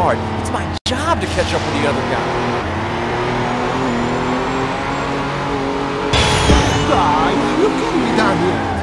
hard. It's my job to catch up with the other guy. Guys, you can't be down here.